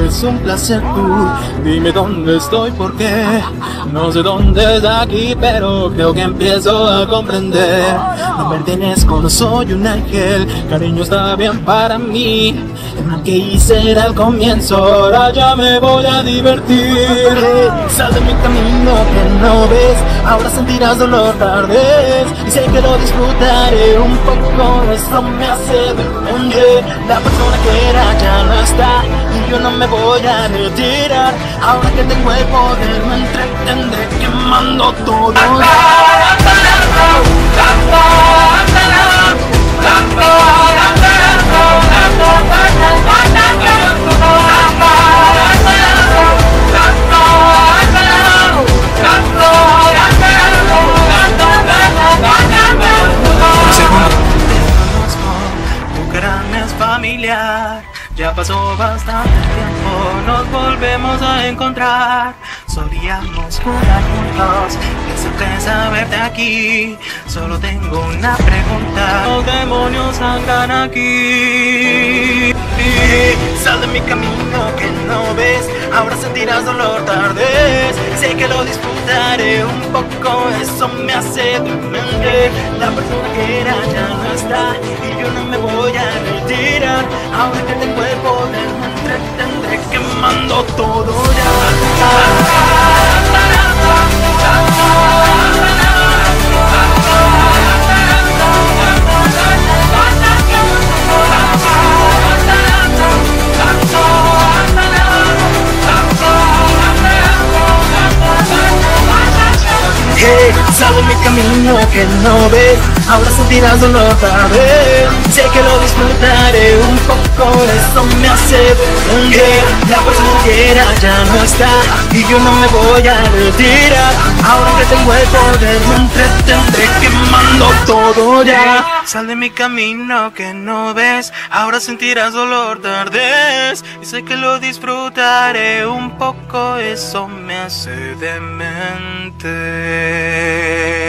es un placer tú. Dime dónde estoy, por qué. No sé dónde es aquí, pero creo que empiezo a comprender. No pertenezco, no soy un ángel. Cariño, está bien para mí. El mal que hice era el comienzo, ahora ya me voy a divertir. Sal de mi camino que no ves, ahora sentirás dolor tardes. Y sé que lo disfrutaré un poco, eso me hace demente. La persona que era ya no está y yo no me voy a retirar. Ahora que tengo el poder me entretendré quemando todo. Familiar, ya pasó bastante tiempo, nos volvemos a encontrar. Solíamos jugar juntos, qué sorpresa verte aquí. Solo tengo una pregunta: ¿los demonios andan aquí? Sal de mi camino que no ves, ahora sentirás dolor tardes. Sé que lo disfrutaré un poco, eso me hace demente. La persona que era ya no está y yo no me voy a retirar. Ahora que tengo el poder me entretendré quemando todo ya. Hey, sal de mi camino que no ves, ahora sentirás dolor tarde. Sé que lo disfrutaré un poco, eso me hace demente. La persona que era ya no está y yo no me voy a retirar. Ahora que tengo el poder me entretendré quemando todo ya. Sal de mi camino que no ves, ahora sentirás dolor tardes. Y sé que lo disfrutaré un poco, eso me hace demente.